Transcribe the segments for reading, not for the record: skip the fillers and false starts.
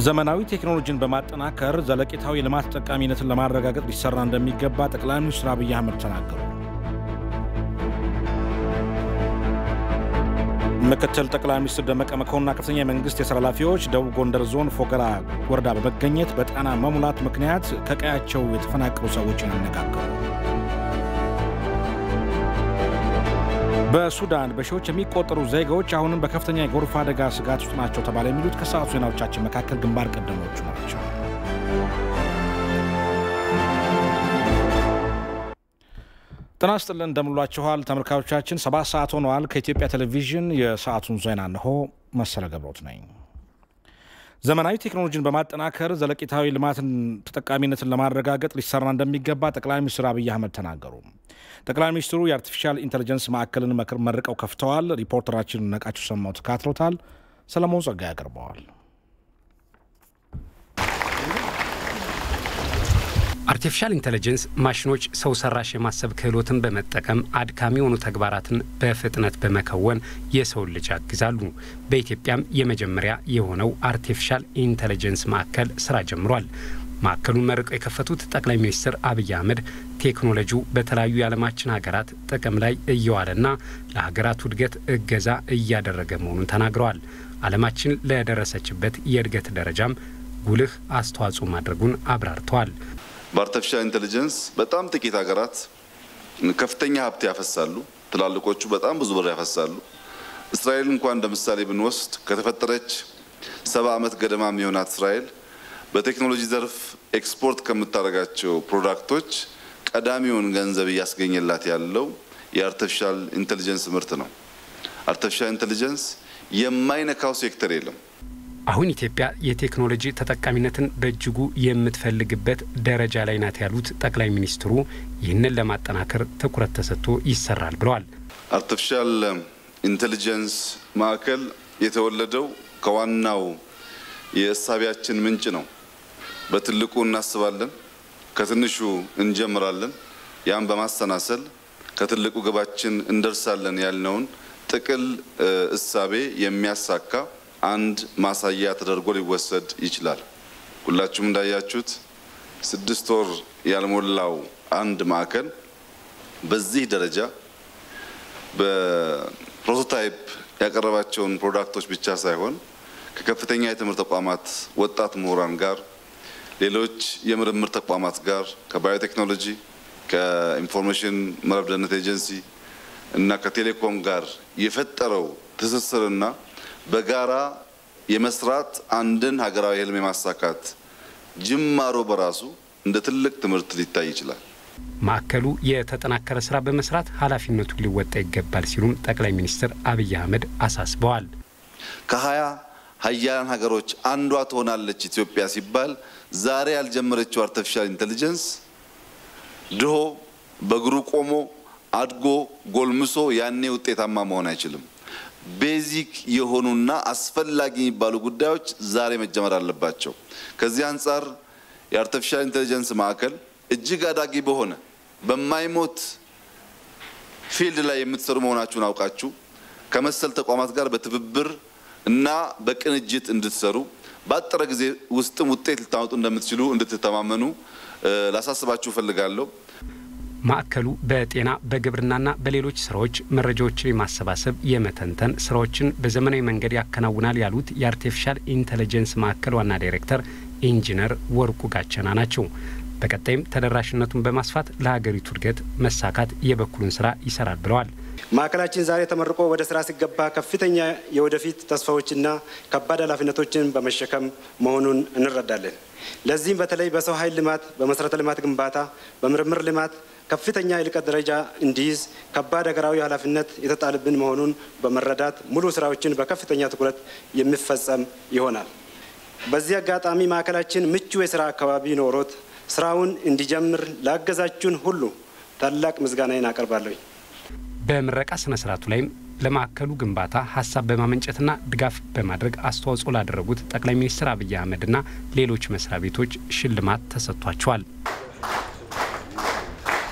ዘመናዊ ቴክኖሎጂን በማጠናከር ዘለቂታዊ ልማት ተጠቃሚነትን ለማረጋገጥ ሊሰራ እንደሚገባ ጠቅላይ ሚኒስትር አብይ አህመድ ተናገሩ። ምክትል ጠቅላይ ሚኒስትር ደመቀ መኮንንና ከፍተኛ የመንግስት የሥራ ኃላፊዎች ደቡብ ጎንደር ዞን ፎገራ ወረዳ በመገኘት በጣና መሙላት ምክንያት ከቀያቸው የተፈናቀሉ ሰዎችን አነጋገሩ። በሱዳን በሺዎች የሚቆጠሩ ዜጋዎች አሁንም በከፍተኛ የጎርፍ አደጋ ስጋት ውስጥ ናቸው ተባለ የሚሉት ከሰዓቱ ዜናዎቻችን መካከል ግንባር ቀደሞቹ ናቸው። ጤና ይስጥልን እንደምንላችኋል ተመልካቾቻችን 7 ሰዓት ሆኗል። ከኢትዮጵያ ቴሌቪዥን የሰዓቱን ዜና ነው። መሰለ ገብሮት ነኝ። ዘመናዊ ቴክኖሎጂን በማጠናከር ዘለቂታዊ ልማትን ተጠቃሚነትን ለማረጋገጥ ሊሰራ እንደሚገባ ጠቅላይ ሚኒስትር አብይ አህመድ ተናገሩ። ጠቅላይ ሚኒስትሩ የአርቲፊሻል ኢንተለጀንስ ማዕከልን መርቀው ከፍተዋል። ሪፖርተራችን ነቃቸው ሰማው ተካትሎታል። ሰለሞን ጸጋ ያቀርበዋል። አርቲፊሻል ኢንተለጀንስ ማሽኖች ሰው ሰራሽ የማሰብ ክህሎትን በመጠቀም አድካሚ የሆኑ ተግባራትን በፍጥነት በመከወን የሰው ልጅ ያግዛሉ። በኢትዮጵያም የመጀመሪያ የሆነው አርቲፊሻል ኢንተለጀንስ ማዕከል ስራ ጀምሯል። ማዕከሉን መርቀው የከፈቱት ጠቅላይ ሚኒስትር አብይ አህመድ ቴክኖሎጂው በተለያዩ የዓለማችን ሀገራት ጥቅም ላይ እየዋለና ለሀገራቱ እድገት እገዛ እያደረገ መሆኑን ተናግረዋል። ዓለማችን ለደረሰችበት የእድገት ደረጃም ጉልህ አስተዋጽኦ ማድረጉን አብራርተዋል። በአርቲፊሻል ኢንተለጀንስ በጣም ጥቂት ሀገራት ከፍተኛ ሀብት ያፈሳሉ። ትላልቆቹ በጣም ብዙ ብር ያፈሳሉ። እስራኤል እንኳን እንደምሳሌ ብንወስድ ከተፈጠረች 70 ዓመት ገደማ የሚሆናት እስራኤል በቴክኖሎጂ ዘርፍ ኤክስፖርት ከምታደርጋቸው ፕሮዳክቶች ቀዳሚውን ገንዘብ እያስገኘላት ያለው የአርቲፊሻል ኢንተለጀንስ ምርት ነው። አርቲፊሻል ኢንተለጀንስ የማይነካው ሴክተር የለም። አሁን ኢትዮጵያ የቴክኖሎጂ ተጠቃሚነትን በእጅጉ የምትፈልግበት ደረጃ ላይ ናት ያሉት ጠቅላይ ሚኒስትሩ ይህንን ለማጠናከር ትኩረት ተሰጥቶ ይሰራል ብለዋል። አርቲፊሻል ኢንተለጀንስ ማዕከል የተወለደው ከዋናው የእሳቢያችን ምንጭ ነው። በትልቁ እናስባለን፣ ከትንሹ እንጀምራለን። ያን በማሰናሰል ከትልቁ ግባችን እንደርሳለን ያልነውን ጥቅል እሳቤ የሚያሳካ አንድ ማሳያ ተደርጎ ሊወሰድ ይችላል። ሁላችሁም እንዳያችሁት 6 ወር ያልሞላው አንድ ማዕከል በዚህ ደረጃ በፕሮቶታይፕ ያቀረባቸውን ፕሮዳክቶች ብቻ ሳይሆን ከከፍተኛ የትምህርት ተቋማት ወጣት ምሁራን ጋር ሌሎች የምርምር ተቋማት ጋር ከባዮቴክኖሎጂ ከኢንፎርሜሽን መረብ ደህንነት ኤጀንሲ እና ከቴሌኮም ጋር የፈጠረው ትስስርና በጋራ የመስራት አንድን ሀገራዊ ህልም የማሳካት ጅማሮ በራሱ እንደ ትልቅ ትምህርት ሊታይ ይችላል። ማዕከሉ የተጠናከረ ስራ በመስራት ኃላፊነቱን ሊወጣ ይገባል ሲሉም ጠቅላይ ሚኒስትር አብይ አህመድ አሳስበዋል። ከ20 ሀያላን ሀገሮች አንዷ ትሆናለች ኢትዮጵያ ሲባል ዛሬ ያልጀመረችው አርቲፊሻል ኢንተለጀንስ ድሆ በእግሩ ቆሞ አድጎ ጎልምሶ ያኔ ውጤታማ መሆን አይችልም። ቤዚክ የሆኑና አስፈላጊ የሚባሉ ጉዳዮች ዛሬ መጀመር አለባቸው። ከዚህ አንፃር የአርቲፊሻል ኢንተለጀንስ ማዕከል እጅግ አዳጊ በሆነ በማይሞት ፊልድ ላይ የምትሰሩ መሆናችሁን አውቃችሁ ከመሰል ተቋማት ጋር በትብብር እና በቅንጅት እንድትሰሩ ባጠረ ጊዜ ውስጥም ውጤት ልታመጡ እንደምትችሉ እንድትተማመኑ ላሳስባችሁ ፈልጋለሁ። ማዕከሉ በጤና በግብርናና በሌሎች ስራዎች መረጃዎችን የማሰባሰብ የመተንተን ስራዎችን በዘመናዊ መንገድ ያከናውናል ያሉት የአርቲፊሻል ኢንተለጀንስ ማዕከል ዋና ዳይሬክተር ኢንጂነር ወርቁ ጋቸና ናቸው። በቀጣይም ተደራሽነቱን በማስፋት ለሀገሪቱ እድገት መሳካት የበኩሉን ስራ ይሰራል ብለዋል። ማዕከላችን ዛሬ ተመርቆ ወደ ስራ ሲገባ ከፍተኛ የወደፊት ተስፋዎችና ከባድ ኃላፊነቶችን በመሸከም መሆኑን እንረዳለን። ለዚህም በተለይ በሰው ኃይል ልማት፣ በመሰረተ ልማት ግንባታ፣ በምርምር ልማት ከፍተኛ የልቀት ደረጃ እንዲይዝ ከባድ ሀገራዊ ኃላፊነት የተጣለብን መሆኑን በመረዳት ሙሉ ስራዎችን በከፍተኛ ትኩረት የሚፈጸም ይሆናል። በዚህ አጋጣሚ ማዕከላችን ምቹ የስራ አካባቢ ኖሮት ስራውን እንዲጀምር ላገዛችሁን ሁሉ ታላቅ ምስጋናዬን አቀርባለሁ። በምረቃ ስነ ስርዓቱ ላይም ለማዕከሉ ግንባታ ሀሳብ በማመንጨትና ድጋፍ በማድረግ አስተዋጽኦ ላደረጉት ጠቅላይ ሚኒስትር አብይ አህመድና ሌሎች መስሪያ ቤቶች ሽልማት ተሰጥቷቸዋል።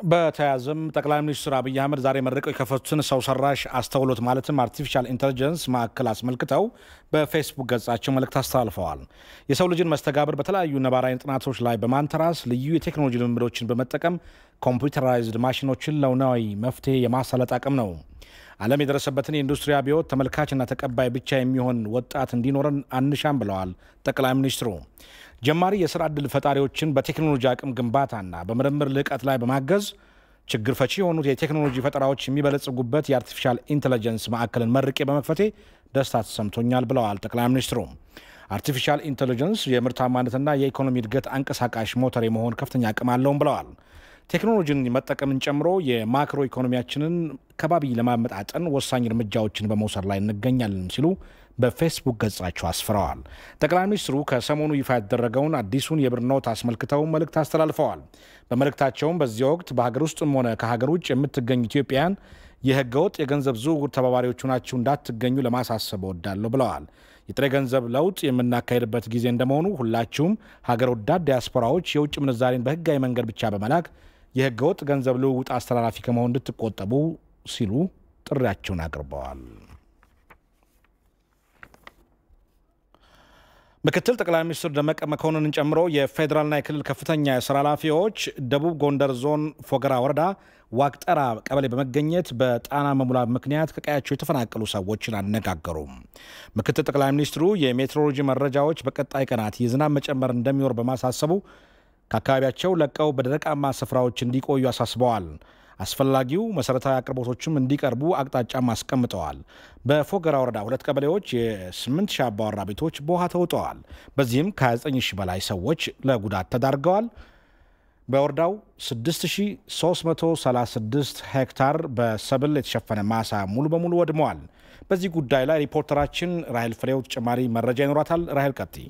በተያያዘም ጠቅላይ ሚኒስትር አብይ አህመድ ዛሬ መርቀው የከፈቱትን ሰው ሰራሽ አስተውሎት ማለትም አርቲፊሻል ኢንተለጀንስ ማዕከል አስመልክተው በፌስቡክ ገጻቸው መልእክት አስተላልፈዋል። የሰው ልጅን መስተጋብር በተለያዩ ነባራዊ ጥናቶች ላይ በማንተራስ ልዩ የቴክኖሎጂ ልምምዶችን በመጠቀም ኮምፒውተራይዝድ ማሽኖችን ለውናዊ መፍትሄ የማሳለጥ አቅም ነው። ዓለም የደረሰበትን የኢንዱስትሪ አብዮት ተመልካችና ተቀባይ ብቻ የሚሆን ወጣት እንዲኖረን አንሻም ብለዋል ጠቅላይ ሚኒስትሩ። ጀማሪ የሥራ ዕድል ፈጣሪዎችን በቴክኖሎጂ አቅም ግንባታና በምርምር ልዕቀት ላይ በማገዝ ችግር ፈቺ የሆኑት የቴክኖሎጂ ፈጠራዎች የሚበለጽጉበት የአርቲፊሻል ኢንተለጀንስ ማዕከልን መርቄ በመክፈቴ ደስታ ተሰምቶኛል ብለዋል ጠቅላይ ሚኒስትሩ። አርቲፊሻል ኢንተለጀንስ የምርታማነትና የኢኮኖሚ እድገት አንቀሳቃሽ ሞተር የመሆን ከፍተኛ አቅም አለውም ብለዋል። ቴክኖሎጂን መጠቀምን ጨምሮ የማክሮ ኢኮኖሚያችንን ከባቢ ለማመጣጠን ወሳኝ እርምጃዎችን በመውሰድ ላይ እንገኛለን ሲሉ በፌስቡክ ገጻቸው አስፍረዋል። ጠቅላይ ሚኒስትሩ ከሰሞኑ ይፋ ያደረገውን አዲሱን የብር ኖት አስመልክተው መልእክት አስተላልፈዋል። በመልእክታቸውም በዚህ ወቅት በሀገር ውስጥም ሆነ ከሀገር ውጭ የምትገኙ ኢትዮጵያውያን የህገወጥ የገንዘብ ዝውውር ተባባሪዎች ሆናችሁ እንዳትገኙ ለማሳሰብ እወዳለሁ ብለዋል። የጥሬ ገንዘብ ለውጥ የምናካሄድበት ጊዜ እንደመሆኑ ሁላችሁም ሀገር ወዳድ ዲያስፖራዎች የውጭ ምንዛሬን በህጋዊ መንገድ ብቻ በመላክ የህገወጥ ገንዘብ ልውውጥ አስተላላፊ ከመሆን እንድትቆጠቡ ሲሉ ጥሪያቸውን አቅርበዋል። ምክትል ጠቅላይ ሚኒስትር ደመቀ መኮንንን ጨምሮ የፌዴራልና የክልል ከፍተኛ የሥራ ኃላፊዎች ደቡብ ጎንደር ዞን ፎገራ ወረዳ ዋቅጠራ ቀበሌ በመገኘት በጣና መሙላት ምክንያት ከቀያቸው የተፈናቀሉ ሰዎችን አነጋገሩ። ምክትል ጠቅላይ ሚኒስትሩ የሜትሮሎጂ መረጃዎች በቀጣይ ቀናት የዝናብ መጨመር እንደሚኖር በማሳሰቡ ከአካባቢያቸው ለቀው በደረቃማ ስፍራዎች እንዲቆዩ አሳስበዋል። አስፈላጊው መሰረታዊ አቅርቦቶችም እንዲቀርቡ አቅጣጫም አስቀምጠዋል። በፎገራ ወረዳ 2 ቀበሌዎች የ8000 አባወራ ቤቶች በውሃ ተውጠዋል። በዚህም ከ29000 በላይ ሰዎች ለጉዳት ተዳርገዋል። በወረዳው 6336 ሄክታር በሰብል የተሸፈነ ማሳ ሙሉ በሙሉ ወድመዋል። በዚህ ጉዳይ ላይ ሪፖርተራችን ራሄል ፍሬው ተጨማሪ መረጃ ይኖራታል። ራሄል ቀጥይ።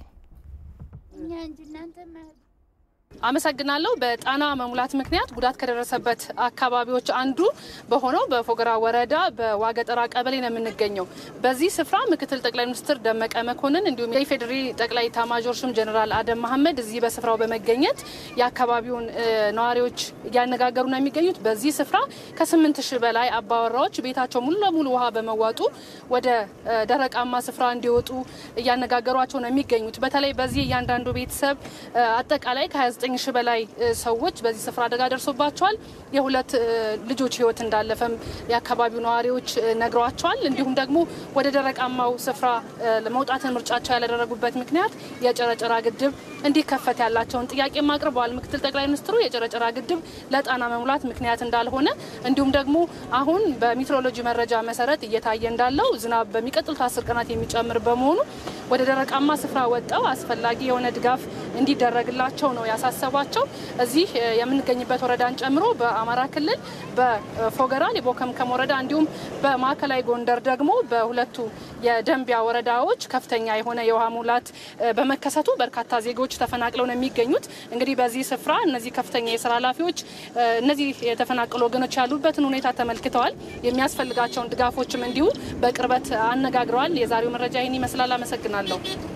አመሰግናለሁ። በጣና መሙላት ምክንያት ጉዳት ከደረሰበት አካባቢዎች አንዱ በሆነው በፎገራ ወረዳ በዋገጠራ ቀበሌ ነው የምንገኘው። በዚህ ስፍራ ምክትል ጠቅላይ ሚኒስትር ደመቀ መኮንን እንዲሁም የኢፌዴሪ ጠቅላይ ኤታማዦር ሹም ጀነራል አደም መሐመድ እዚህ በስፍራው በመገኘት የአካባቢውን ነዋሪዎች እያነጋገሩ ነው የሚገኙት። በዚህ ስፍራ ከ8000 በላይ አባወራዎች ቤታቸው ሙሉ ለሙሉ ውሃ በመዋጡ ወደ ደረቃማ ስፍራ እንዲወጡ እያነጋገሯቸው ነው የሚገኙት። በተለይ በዚህ እያንዳንዱ ቤተሰብ አጠቃላይ ከ29000 በላይ ሰዎች በዚህ ስፍራ አደጋ ደርሶባቸዋል። የሁለት ልጆች ህይወት እንዳለፈም የአካባቢው ነዋሪዎች ነግረዋቸዋል። እንዲሁም ደግሞ ወደ ደረቃማው ስፍራ ለመውጣትን ምርጫቸው ያላደረጉበት ምክንያት የጨረጨራ ግድብ እንዲከፈት ያላቸውን ጥያቄ አቅርበዋል። ምክትል ጠቅላይ ሚኒስትሩ የጨረጨራ ግድብ ለጣና መሙላት ምክንያት እንዳልሆነ እንዲሁም ደግሞ አሁን በሜትሮሎጂ መረጃ መሰረት እየታየ እንዳለው ዝናብ በሚቀጥሉት 10 ቀናት የሚጨምር በመሆኑ ወደ ደረቃማ ስፍራ ወጣው አስፈላጊ የሆነ ድጋፍ እንዲደረግላቸው ነው ያሳሰባቸው። እዚህ የምንገኝበት ወረዳን ጨምሮ በአማራ ክልል በፎገራ የቦከምከም ወረዳ እንዲሁም በማዕከላዊ ጎንደር ደግሞ በሁለቱ የደንቢያ ወረዳዎች ከፍተኛ የሆነ የውሃ ሙላት በመከሰቱ በርካታ ዜጎች ተፈናቅለው ነው የሚገኙት። እንግዲህ በዚህ ስፍራ እነዚህ ከፍተኛ የሥራ ኃላፊዎች እነዚህ የተፈናቀሉ ወገኖች ያሉበትን ሁኔታ ተመልክተዋል። የሚያስፈልጋቸውን ድጋፎችም እንዲሁ በቅርበት አነጋግረዋል። የዛሬው መረጃ ይህን ይመስላል። አመሰግናለሁ።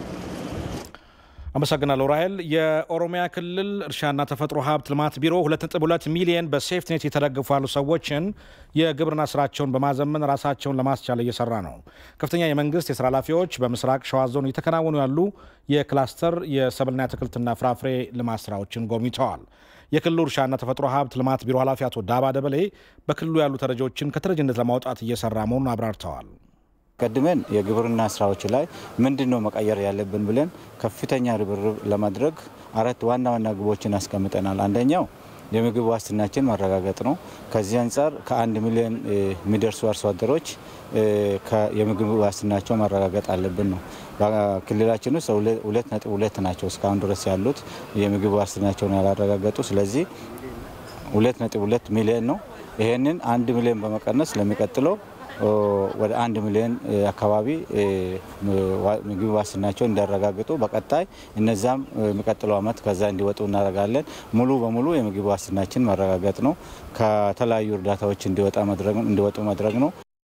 አመሰግናለሁ ራሄል። የኦሮሚያ ክልል እርሻና ተፈጥሮ ሀብት ልማት ቢሮ 2.2 ሚሊዮን በሴፍትኔት የተደገፉ ያሉ ሰዎችን የግብርና ስራቸውን በማዘመን ራሳቸውን ለማስቻል እየሰራ ነው። ከፍተኛ የመንግስት የስራ ኃላፊዎች በምስራቅ ሸዋ ዞን እየተከናወኑ ያሉ የክላስተር የሰብልና አትክልትና ፍራፍሬ ልማት ስራዎችን ጎብኝተዋል። የክልሉ እርሻና ተፈጥሮ ሀብት ልማት ቢሮ ኃላፊ አቶ ዳባ ደበሌ በክልሉ ያሉ ተረጂዎችን ከተረጂነት ለማውጣት እየሰራ መሆኑን አብራርተዋል። ቀድመን የግብርና ስራዎች ላይ ምንድነው መቀየር ያለብን ብለን ከፍተኛ ርብርብ ለማድረግ 4 ዋና ዋና ግቦችን አስቀምጠናል። አንደኛው የምግብ ዋስትናችን ማረጋገጥ ነው። ከዚህ አንፃር ከ1 ሚሊዮን የሚደርሱ አርሶ አደሮች የምግብ ዋስትናቸው ማረጋገጥ አለብን ነው። በክልላችን ውስጥ 2.2 ናቸው እስካሁን ድረስ ያሉት የምግብ ዋስትናቸውን ያላረጋገጡ። ስለዚህ 2.2 ሚሊዮን ነው። ይሄንን 1 ሚሊዮን በመቀነስ ለሚቀጥለው ወደ 1 ሚሊዮን አካባቢ ምግብ ዋስትናቸው እንዲያረጋግጡ በቀጣይ እነዛም የሚቀጥለው ዓመት ከዛ እንዲወጡ እናደርጋለን። ሙሉ በሙሉ የምግብ ዋስትናችን ማረጋገጥ ነው። ከተለያዩ እርዳታዎች እንዲወጡ ማድረግ ነው።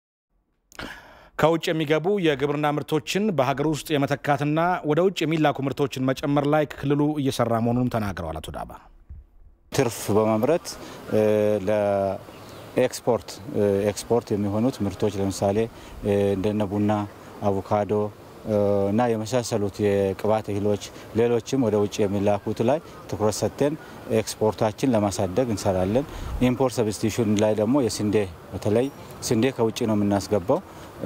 ከውጭ የሚገቡ የግብርና ምርቶችን በሀገር ውስጥ የመተካትና ወደ ውጭ የሚላኩ ምርቶችን መጨመር ላይ ክልሉ እየሰራ መሆኑን ተናግረዋል አቶ ዳባ። ትርፍ በማምረት ለኤክስፖርት የሚሆኑት ምርቶች ለምሳሌ እንደነ ቡና፣ አቮካዶ እና የመሳሰሉት የቅባት እህሎች ሌሎችም ወደ ውጭ የሚላኩት ላይ ትኩረት ሰጥተን ኤክስፖርታችን ለማሳደግ እንሰራለን። ኢምፖርት ሰብስቲቱሽን ላይ ደግሞ የስንዴ በተለይ ስንዴ ከውጭ ነው የምናስገባው።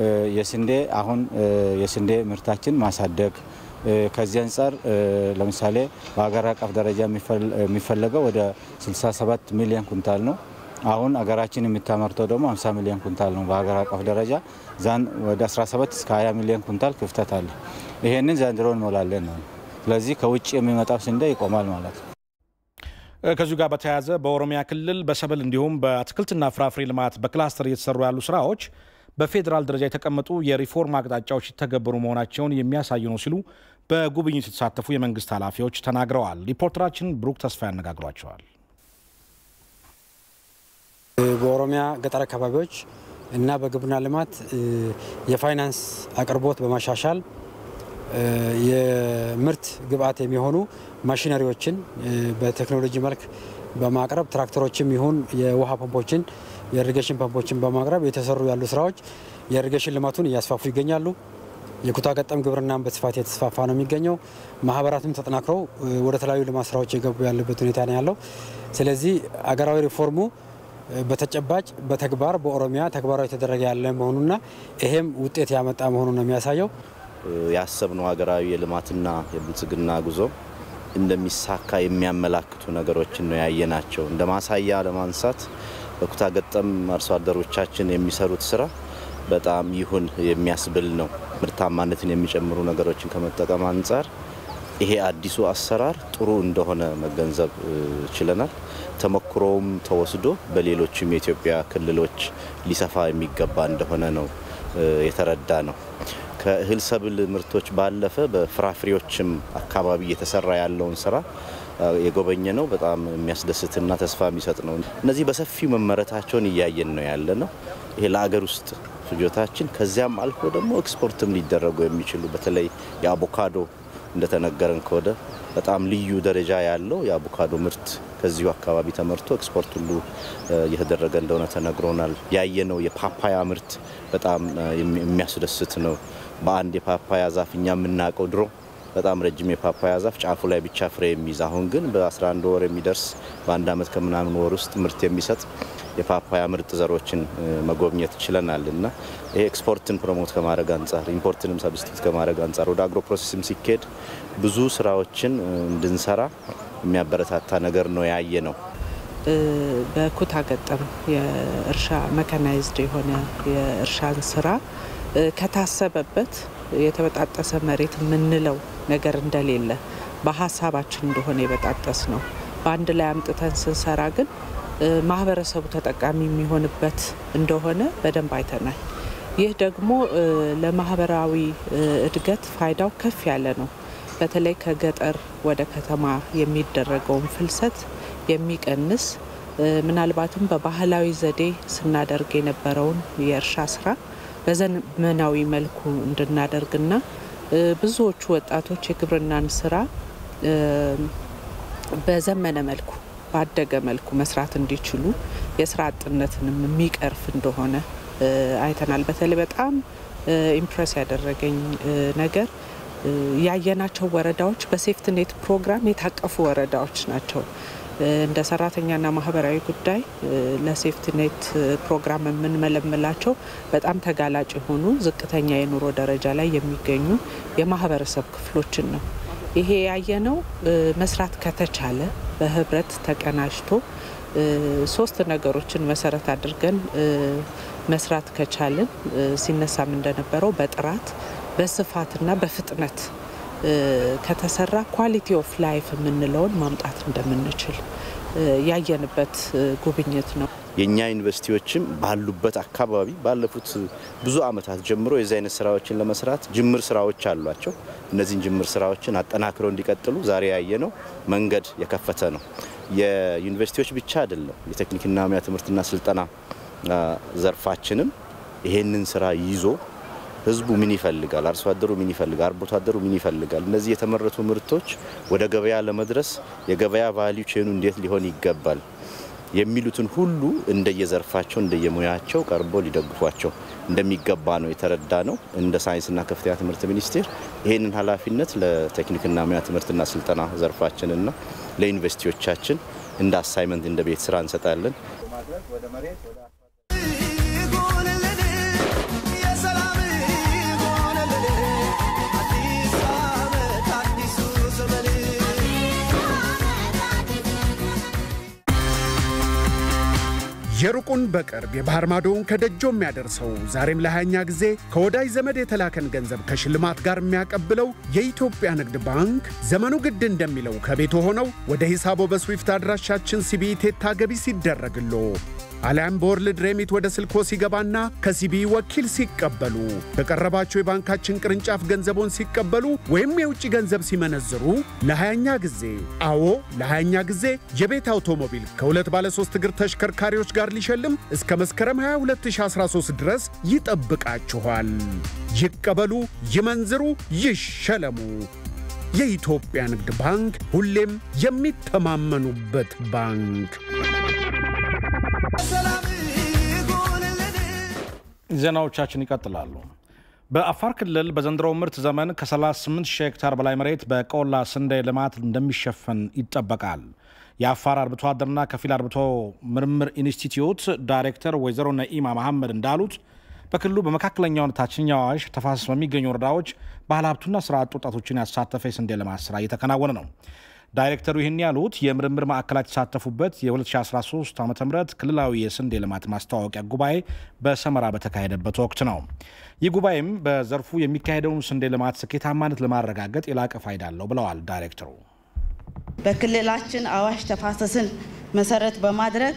የስንዴ ምርታችን ማሳደግ ከዚህ አንፃር ለምሳሌ በአገር አቀፍ ደረጃ የሚፈለገው ወደ 67 ሚሊዮን ኩንታል ነው። አሁን አገራችን የምታመርተው ደግሞ 50 ሚሊዮን ኩንታል ነው። በአገር አቀፍ ደረጃ ዛን ወደ 17 እስከ 20 ሚሊዮን ኩንታል ክፍተት አለ። ይሄንን ዘንድሮ እንሞላለን ነው። ስለዚህ ከውጭ የሚመጣው ስንዴ ይቆማል ማለት ነው። ከዚሁ ጋር በተያያዘ በኦሮሚያ ክልል በሰብል እንዲሁም በአትክልትና ፍራፍሬ ልማት በክላስተር እየተሰሩ ያሉ ስራዎች በፌዴራል ደረጃ የተቀመጡ የሪፎርም አቅጣጫዎች ሲተገበሩ መሆናቸውን የሚያሳዩ ነው ሲሉ በጉብኝቱ የተሳተፉ የመንግስት ኃላፊዎች ተናግረዋል። ሪፖርተራችን ብሩክ ተስፋ ያነጋግሯቸዋል። በኦሮሚያ ገጠር አካባቢዎች እና በግብርና ልማት የፋይናንስ አቅርቦት በማሻሻል የምርት ግብዓት የሚሆኑ ማሽነሪዎችን በቴክኖሎጂ መልክ በማቅረብ ትራክተሮችም ይሁን የውሃ ፓምፖችን የኢሪጌሽን ፓምፖችን በማቅረብ የተሰሩ ያሉ ስራዎች የኢሪጌሽን ልማቱን እያስፋፉ ይገኛሉ። የኩታ ገጠም ግብርናን በስፋት የተስፋፋ ነው የሚገኘው። ማህበራትም ተጠናክረው ወደ ተለያዩ ልማት ስራዎች የገቡ ያለበት ሁኔታ ነው ያለው። ስለዚህ አገራዊ ሪፎርሙ በተጨባጭ በተግባር በኦሮሚያ ተግባራዊ የተደረገ ያለ መሆኑና ይሄም ውጤት ያመጣ መሆኑን ነው የሚያሳየው። ያሰብነው ሀገራዊ የልማትና የብልጽግና ጉዞ እንደሚሳካ የሚያመላክቱ ነገሮችን ነው ያየናቸው። እንደ ማሳያ ለማንሳት በኩታ ገጠም አርሶ አደሮቻችን የሚሰሩት ስራ በጣም ይሁን የሚያስብል ነው። ምርታማነትን የሚጨምሩ ነገሮችን ከመጠቀም አንፃር ይሄ አዲሱ አሰራር ጥሩ እንደሆነ መገንዘብ ችለናል። ተሞክሮም ተወስዶ በሌሎችም የኢትዮጵያ ክልሎች ሊሰፋ የሚገባ እንደሆነ ነው የተረዳ ነው። ከእህል ሰብል ምርቶች ባለፈ በፍራፍሬዎችም አካባቢ የተሰራ ያለውን ስራ የጎበኘ ነው። በጣም የሚያስደስትና ተስፋ የሚሰጥ ነው። እነዚህ በሰፊው መመረታቸውን እያየን ነው ያለ ነው። ይሄ ለአገር ውስጥ ፍጆታችን ከዚያም አልፎ ደግሞ ኤክስፖርትም ሊደረጉ የሚችሉ በተለይ የአቮካዶ እንደተነገረን ከወደ በጣም ልዩ ደረጃ ያለው የአቮካዶ ምርት ከዚሁ አካባቢ ተመርቶ ኤክስፖርት ሁሉ እየተደረገ እንደሆነ ተነግሮናል። ያየነው የፓፓያ ምርት በጣም የሚያስደስት ነው። በአንድ የፓፓያ ዛፍ እኛ የምናውቀው ድሮ በጣም ረጅም የፓፓያ ዛፍ ጫፉ ላይ ብቻ ፍሬ የሚይዝ አሁን ግን በ11 ወር የሚደርስ በአንድ አመት ከምናምን ወር ውስጥ ምርት የሚሰጥ የፓፓያ ምርጥ ዘሮችን መጎብኘት ችለናል እና ይሄ ኤክስፖርትን ፕሮሞት ከማድረግ አንፃር ኢምፖርትንም ሰብስቲት ከማድረግ አንፃር ወደ አግሮ ፕሮሰስም ሲኬድ ብዙ ስራዎችን እንድንሰራ የሚያበረታታ ነገር ነው ያየ ነው። በኩታ ገጠም የእርሻ መካናይዝድ የሆነ የእርሻን ስራ ከታሰበበት የተበጣጠሰ መሬት የምንለው ነገር እንደሌለ በሀሳባችን እንደሆነ የበጣጠስ ነው። በአንድ ላይ አምጥተን ስንሰራ ግን ማህበረሰቡ ተጠቃሚ የሚሆንበት እንደሆነ በደንብ አይተናል። ይህ ደግሞ ለማህበራዊ እድገት ፋይዳው ከፍ ያለ ነው። በተለይ ከገጠር ወደ ከተማ የሚደረገውን ፍልሰት የሚቀንስ ምናልባትም በባህላዊ ዘዴ ስናደርግ የነበረውን የእርሻ ስራ በዘመናዊ መልኩ እንድናደርግና ብዙዎቹ ወጣቶች የግብርናን ስራ በዘመነ መልኩ ባደገ መልኩ መስራት እንዲችሉ የስራ አጥነትንም የሚቀርፍ እንደሆነ አይተናል። በተለይ በጣም ኢምፕሬስ ያደረገኝ ነገር ያየናቸው ወረዳዎች በሴፍትኔት ፕሮግራም የታቀፉ ወረዳዎች ናቸው። እንደ ሰራተኛና ማህበራዊ ጉዳይ ለሴፍትኔት ፕሮግራም የምንመለምላቸው በጣም ተጋላጭ የሆኑ ዝቅተኛ የኑሮ ደረጃ ላይ የሚገኙ የማህበረሰብ ክፍሎችን ነው። ይሄ ያየነው መስራት ከተቻለ በህብረት ተቀናጅቶ ሶስት ነገሮችን መሰረት አድርገን መስራት ከቻልን ሲነሳም እንደነበረው በጥራት በስፋትና በፍጥነት ከተሰራ ኳሊቲ ኦፍ ላይፍ የምንለውን ማምጣት እንደምንችል ያየንበት ጉብኝት ነው። የኛ ዩኒቨርሲቲዎችም ባሉበት አካባቢ ባለፉት ብዙ አመታት ጀምሮ የዚህ አይነት ስራዎችን ለመስራት ጅምር ስራዎች አሏቸው። እነዚህን ጅምር ስራዎችን አጠናክረው እንዲቀጥሉ ዛሬ ያየነው መንገድ የከፈተ ነው። የዩኒቨርሲቲዎች ብቻ አይደለም፣ የቴክኒክና ሙያ ትምህርትና ስልጠና ዘርፋችንም ይሄንን ስራ ይዞ ህዝቡ ምን ይፈልጋል አርሶ አደሩ ምን ይፈልጋል አርብቶ አደሩ ምን ይፈልጋል እነዚህ የተመረቱ ምርቶች ወደ ገበያ ለመድረስ የገበያ ቫልዩ ቼኑ እንዴት ሊሆን ይገባል የሚሉትን ሁሉ እንደየዘርፋቸው እንደየሙያቸው ቀርቦ ሊደግፏቸው እንደሚገባ ነው የተረዳነው እንደ ሳይንስና ከፍተኛ ትምህርት ሚኒስቴር ይሄንን ኃላፊነት ለቴክኒክና ሙያ ትምህርትና ስልጠና ዘርፋችንና ለዩኒቨርሲቲዎቻችን እንደ አሳይመንት እንደ ቤት ስራ እንሰጣለን የሩቁን በቅርብ የባህር ማዶውን ከደጆ የሚያደርሰው ዛሬም ለሃያኛ ጊዜ ከወዳጅ ዘመድ የተላከን ገንዘብ ከሽልማት ጋር የሚያቀብለው የኢትዮጵያ ንግድ ባንክ ዘመኑ ግድ እንደሚለው ከቤት ሆነው ወደ ሂሳቦ በስዊፍት አድራሻችን ሲቢኢ ቴታ ገቢ ሲደረግሎ አሊያም በወርልድ ሬሚት ወደ ስልኮ ሲገባና ከሲቢኢ ወኪል ሲቀበሉ በቀረባቸው የባንካችን ቅርንጫፍ ገንዘቦን ሲቀበሉ ወይም የውጭ ገንዘብ ሲመነዝሩ ለሃያኛ ጊዜ አዎ ለሃያኛ ጊዜ የቤት አውቶሞቢል ከሁለት ባለ 3 እግር ተሽከርካሪዎች ጋር ሊሸልም እስከ መስከረም 22 2013 ድረስ ይጠብቃችኋል ይቀበሉ ይመንዝሩ ይሸለሙ የኢትዮጵያ ንግድ ባንክ ሁሌም የሚተማመኑበት ባንክ ዜናዎቻችን ይቀጥላሉ በአፋር ክልል በዘንድሮው ምርት ዘመን ከ38 ሺህ ሄክታር በላይ መሬት በቆላ ስንዴ ልማት እንደሚሸፈን ይጠበቃል የአፋር አርብቶ አደርና ከፊል አርብቶ ምርምር ኢንስቲትዩት ዳይሬክተር ወይዘሮ ነኢማ መሐመድ እንዳሉት በክልሉ በመካከለኛውና ታችኛው አዋሽ ተፋሰስ በሚገኙ ወረዳዎች ባለሀብቱና ስራ አጥ ወጣቶችን ያሳተፈ የስንዴ ልማት ስራ እየተከናወነ ነው ዳይሬክተሩ ይህን ያሉት የምርምር ማዕከላት የተሳተፉበት የ2013 ዓ.ም ክልላዊ የስንዴ ልማት ማስተዋወቂያ ጉባኤ በሰመራ በተካሄደበት ወቅት ነው ይህ ጉባኤም በዘርፉ የሚካሄደውን ስንዴ ልማት ስኬታማነት ለማረጋገጥ የላቀ ፋይዳ አለው ብለዋል ዳይሬክተሩ በክልላችን አዋሽ ተፋሰስን መሰረት በማድረግ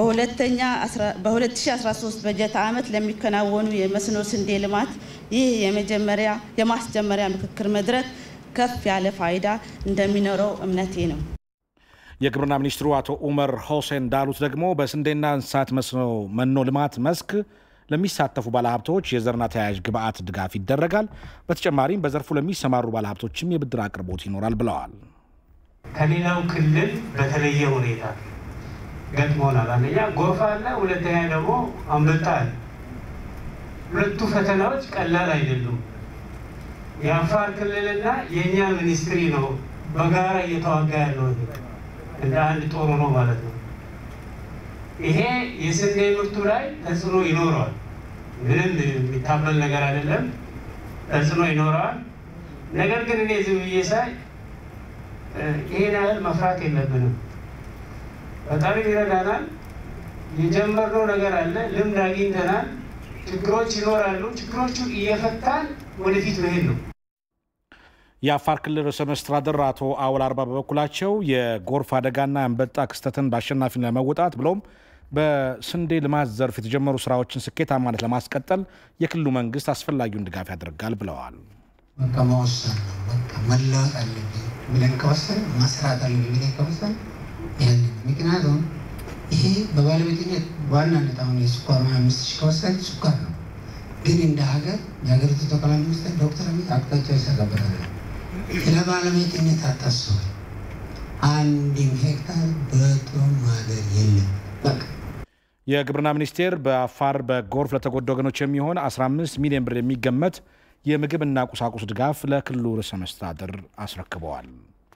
በ2013 በጀት ዓመት ለሚከናወኑ የመስኖ ስንዴ ልማት ይህ የማስጀመሪያ ምክክር መድረክ ከፍ ያለ ፋይዳ እንደሚኖረው እምነቴ ነው የግብርና ሚኒስትሩ አቶ ኡመር ሁሴን ዳሉት ደግሞ በስንዴና እንስሳት መኖ ልማት መስክ ለሚሳተፉ ባለሀብቶች የዘርና ተያያዥ ግብአት ድጋፍ ይደረጋል በተጨማሪም በዘርፉ ለሚሰማሩ ባለሀብቶችም የብድር አቅርቦት ይኖራል ብለዋል ከሌላው ክልል በተለየ ሁኔታ ገጥሞናል አንደኛ ጎርፍ አለ ሁለተኛ ደግሞ አንበጣ አለ ሁለቱ ፈተናዎች ቀላል አይደሉም የአፋር ክልልና የኛ ሚኒስትሪ ነው በጋራ እየተዋጋ ያለው እንደ አንድ ጦር ነው ማለት ነው ይሄ የስንዴ ምርቱ ላይ ተጽዕኖ ይኖራል ምንም የሚታበል ነገር አይደለም ተጽዕኖ ይኖራል ነገር ግን እኔ ዝም ብዬሳይ ይሄን ያህል መፍራት የለብንም በጣም ይረዳናል የጀመርነው ነገር አለ ልምድ አግኝተናል ችግሮች ይኖራሉ ችግሮቹን እየፈታን ወደፊት መሄድ ነው የአፋር ክልል ርዕሰ መስተዳድር አቶ አወል አርባ በበኩላቸው የጎርፍ አደጋና አንበጣ ክስተትን በአሸናፊነት ለመወጣት ብሎም በስንዴ ልማት ዘርፍ የተጀመሩ ስራዎችን ስኬታማነት ለማስቀጠል የክልሉ መንግስት አስፈላጊውን ድጋፍ ያደርጋል ብለዋል መወሰን ነው መለወጥ አለብን ብለን ከወሰን መስራት አለብን ብለን ከወሰን ይህንን ምክንያቱም ይሄ በባለቤትነት ዋናነት አሁን የስኳር 5 ሺህ ከወሰን ስኳር ነው ግን እንደ ሀገር የሀገሪቱ ጠቅላይ ሚኒስትር ዶክተር አብይ አቅጣጫ ይሰራበታል ስለ ባለቤትነት አታስቡ አንድም ሄክታር በጥሩ ማደር የለም በቃ የግብርና ሚኒስቴር በአፋር በጎርፍ ለተጎዱ ወገኖች የሚሆን 15 ሚሊዮን ብር የሚገመት የምግብና ቁሳቁስ ድጋፍ ለክልሉ ርዕሰ መስተዳድር አስረክበዋል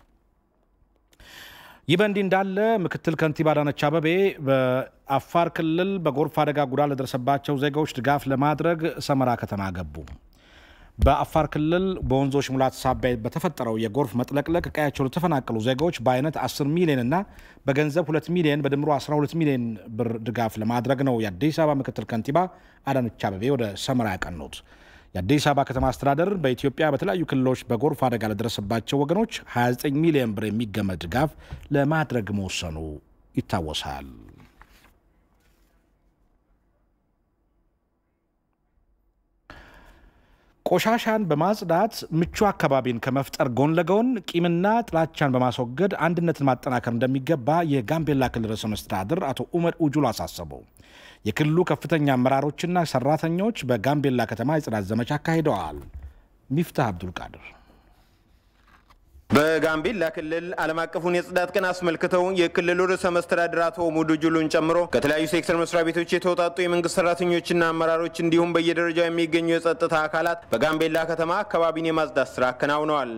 ይህ በእንዲህ እንዳለ ምክትል ከንቲባ አዳነች አቤቤ በአፋር ክልል በጎርፍ አደጋ ጉዳት ለደረሰባቸው ዜጎች ድጋፍ ለማድረግ ሰመራ ከተማ ገቡ በአፋር ክልል በወንዞች ሙላት ሳቢያ በተፈጠረው የጎርፍ መጥለቅለቅ ቀያቸው ለተፈናቀሉ ዜጎች በአይነት 10 ሚሊዮን እና በገንዘብ 2 ሚሊዮን በድምሩ 12 ሚሊዮን ብር ድጋፍ ለማድረግ ነው የአዲስ አበባ ምክትል ከንቲባ አዳነች አቤቤ ወደ ሰመራ ያቀኑት የአዲስ አበባ ከተማ አስተዳደር በኢትዮጵያ በተለያዩ ክልሎች በጎርፍ አደጋ ለደረሰባቸው ወገኖች 29 ሚሊዮን ብር የሚገመት ድጋፍ ለማድረግ መወሰኑ ይታወሳል ቆሻሻን በማጽዳት ምቹ አካባቢን ከመፍጠር ጎን ለጎን ቂምና ጥላቻን በማስወገድ አንድነትን ማጠናከር እንደሚገባ የጋምቤላ ክልል ርዕሰ መስተዳድር አቶ ኡመር ኡጁሉ አሳሰቡ። የክልሉ ከፍተኛ አመራሮችና ሰራተኞች በጋምቤላ ከተማ የጽዳት ዘመቻ አካሂደዋል። ሚፍታህ አብዱል ቃድር በጋምቤላ ክልል ዓለም አቀፉን የጽዳት ቀን አስመልክተው የክልሉ ርዕሰ መስተዳድር አቶ ኡመር ኡጁሉን ጨምሮ ከተለያዩ ሴክተር መስሪያ ቤቶች የተውጣጡ የመንግስት ሰራተኞችና አመራሮች እንዲሁም በየደረጃው የሚገኙ የጸጥታ አካላት በጋምቤላ ከተማ አካባቢን የማጽዳት ስራ አከናውነዋል።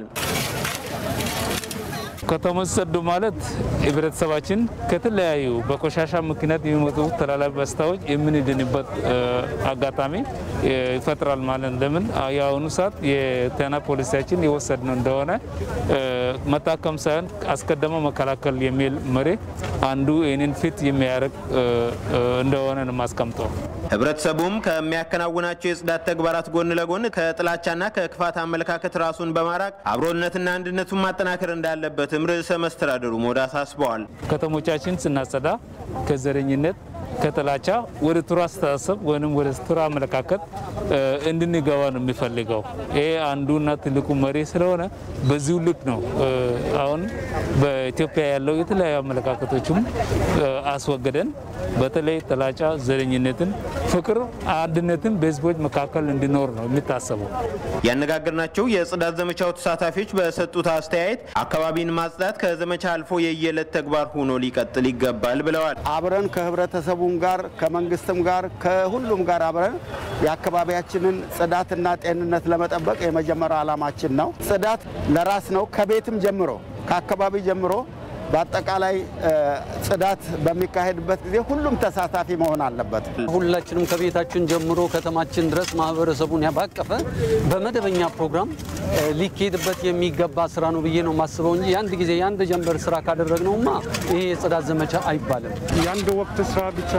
ከተማ ጽዱ ማለት ህብረተሰባችን ከተለያዩ በቆሻሻ ምክንያት የሚመጡ ተላላፊ በሽታዎች የምንድንበት አጋጣሚ ይፈጥራል ማለት ለምን ያውኑ ሰዓት የጤና ፖሊሲያችን የወሰድነው እንደሆነ መታከም ሳይሆን አስቀድሞ መከላከል የሚል መሪ አንዱ ይህንን ፊት የሚያደርግ እንደሆነ ነው ማስቀምጠው። ህብረተሰቡም ከሚያከናውናቸው የጽዳት ተግባራት ጎን ለጎን ከጥላቻና ከክፋት አመለካከት ራሱን በማራቅ አብሮነትና አንድነቱን ማጠናከር እንዳለበት ርዕሰ መስተዳድሩ ሞዳ አሳስበዋል። ከተሞቻችን ስናጸዳ ከዘረኝነት ከጥላቻ ወደ ጥሩ አስተሳሰብ ወይንም ወደ ጥሩ አመለካከት እንድንገባ ነው የሚፈልገው። ይሄ አንዱና ትልቁ መሪ ስለሆነ በዚሁ ልክ ነው አሁን በኢትዮጵያ ያለው የተለያዩ አመለካከቶችም አስወገደን በተለይ ጥላቻ፣ ዘረኝነትን፣ ፍቅር፣ አንድነትን በህዝቦች መካከል እንዲኖር ነው የሚታሰበው። ያነጋገርናቸው የጽዳት ዘመቻው ተሳታፊዎች በሰጡት አስተያየት አካባቢን ማጽዳት ከዘመቻ አልፎ የየዕለት ተግባር ሆኖ ሊቀጥል ይገባል ብለዋል። አብረን ከህብረተሰቡ ጋር ከመንግስትም ጋር ከሁሉም ጋር አብረን የአካባቢያችንን ጽዳትና ጤንነት ለመጠበቅ የመጀመሪያ ዓላማችን ነው። ጽዳት ለራስ ነው ከቤትም ጀምሮ ከአካባቢ ጀምሮ በአጠቃላይ ጽዳት በሚካሄድበት ጊዜ ሁሉም ተሳታፊ መሆን አለበት። ሁላችንም ከቤታችን ጀምሮ ከተማችን ድረስ ማህበረሰቡን ያባቀፈ በመደበኛ ፕሮግራም ሊካሄድበት የሚገባ ስራ ነው ብዬ ነው ማስበው እንጂ አንድ ጊዜ አንድ ጀንበር ስራ ካደረግነውማ ይሄ የጽዳት ዘመቻ አይባልም። ያንድ ወቅት ስራ ብቻ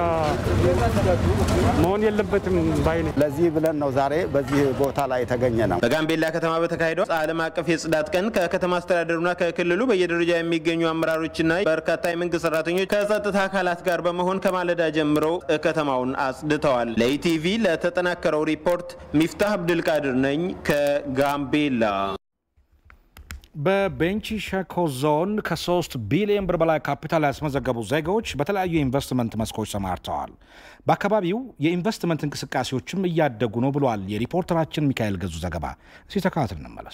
መሆን የለበትም ባይኔ። ለዚህ ብለን ነው ዛሬ በዚህ ቦታ ላይ ተገኘ ነው። በጋምቤላ ከተማ በተካሄደው ዓለም አቀፍ የጽዳት ቀን ከከተማ አስተዳደሩና ከክልሉ በየደረጃ የሚገኙ አመራሮችና በርካታ የመንግስት ሰራተኞች ከጸጥታ አካላት ጋር በመሆን ከማለዳ ጀምረው ከተማውን አጽድተዋል። ለኢቲቪ ለተጠናከረው ሪፖርት ሚፍታህ አብዱል ቃድር ነኝ ከጋምቤላ። በቤንች ሸኮ ዞን ከ3 ቢሊዮን ብር በላይ ካፒታል ያስመዘገቡ ዜጎች በተለያዩ የኢንቨስትመንት መስኮች ተሰማርተዋል። በአካባቢው የኢንቨስትመንት እንቅስቃሴዎችም እያደጉ ነው ብሏል የሪፖርተራችን ሚካኤል ገዙ ዘገባ። እስቲ ተከታትለን እንመለስ።